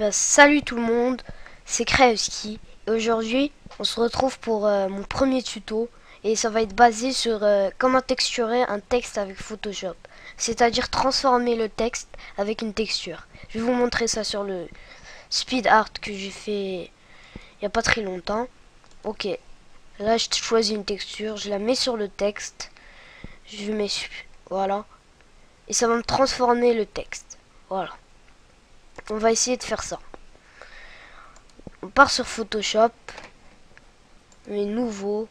Salut tout le monde, c'est Kraevski et aujourd'hui on se retrouve pour mon premier tuto et ça va être basé sur comment texturer un texte avec Photoshop, c'est-à-dire transformer le texte avec une texture. Je vais vous montrer ça sur le speed art que j'ai fait il n'y a pas très longtemps. Ok, là je choisis une texture, je la mets sur le texte, je mets voilà et ça va me transformer le texte. Voilà, on va essayer de faire ça. On part sur Photoshop, mais nouveau.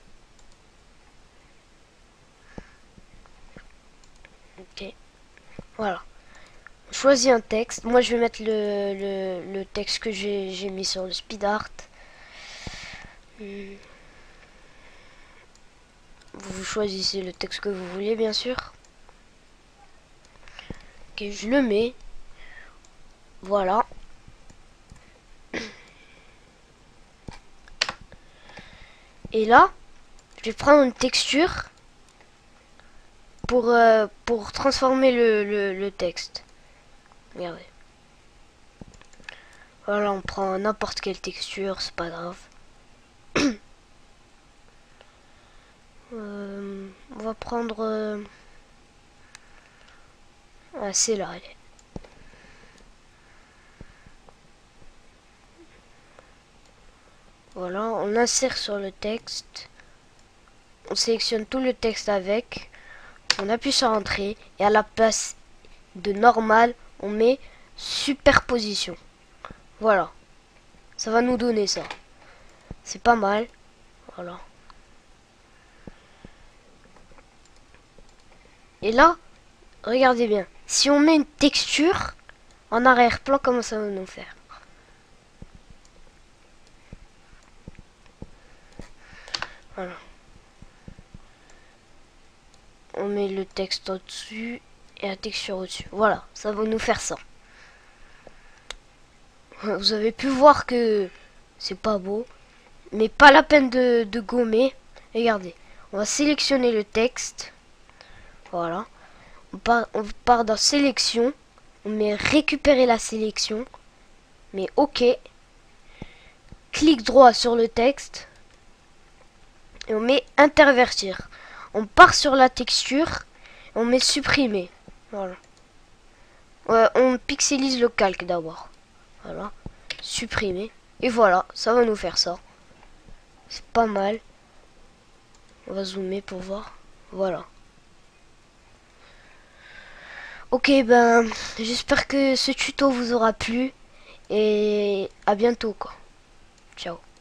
Ok, voilà. On choisit un texte. Moi, je vais mettre le texte que j'ai mis sur le speed art. Vous choisissez le texte que vous voulez, bien sûr. Ok, je le mets. Voilà. Et là, je vais prendre une texture pour transformer le texte. Regardez. Voilà, on prend n'importe quelle texture, c'est pas grave. On va prendre... ah, c'est là, elle est. Voilà, on insère sur le texte. On sélectionne tout le texte avec. On appuie sur Entrée. Et à la place de normal, on met superposition. Voilà. Ça va nous donner ça. C'est pas mal. Voilà. Et là, regardez bien. Si on met une texture en arrière-plan, comment ça va nous faire? Voilà. On met le texte au-dessus et la texture au-dessus. Voilà, ça va nous faire ça. Vous avez pu voir que c'est pas beau, mais pas la peine de gommer. Regardez, on va sélectionner le texte. Voilà. On part dans sélection. On met récupérer la sélection. Mais OK. Clic droit sur le texte. Et on met intervertir. On part sur la texture. On met supprimer. Voilà. On pixelise le calque d'abord. Voilà. Supprimer. Et voilà, ça va nous faire ça. C'est pas mal. On va zoomer pour voir. Voilà. Ok, ben, j'espère que ce tuto vous aura plu. Et à bientôt, quoi. Ciao.